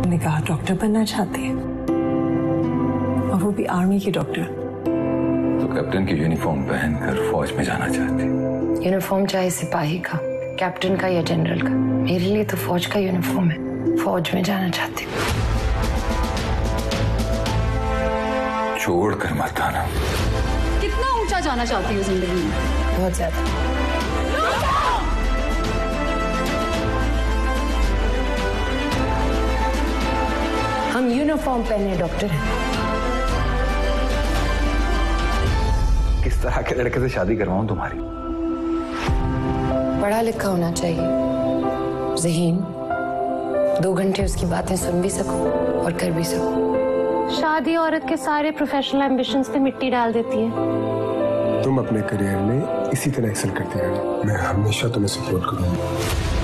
मैंने कहा डॉक्टर बनना चाहती है, और वो भी आर्मी की डॉक्टर। तो कैप्टन की यूनिफॉर्म पहनकर फौज में जाना चाहती। यूनिफॉर्म चाहे सिपाही का, कैप्टन का या जनरल का, मेरे लिए तो फौज का यूनिफॉर्म है। फौज में जाना चाहती हूँ। छोड़ कर मत आना। कितना ऊंचा जाना चाहती हो जिंदगी में? बहुत ज्यादा। हम यूनिफॉर्म पहने डॉक्टर हैं। किस तरह के लड़के से शादी करवाऊं तुम्हारी? पढ़ा लिखा होना चाहिए, ज़हीन, 2 घंटे उसकी बातें सुन भी सकूं और कर भी सकूं। शादी औरत के सारे प्रोफेशनल एम्बिशंस पे मिट्टी डाल देती है। तुम अपने करियर में इसी तरह एक्सेल करती रहना, मैं हमेशा तुम्हें सपोर्ट करूंगा।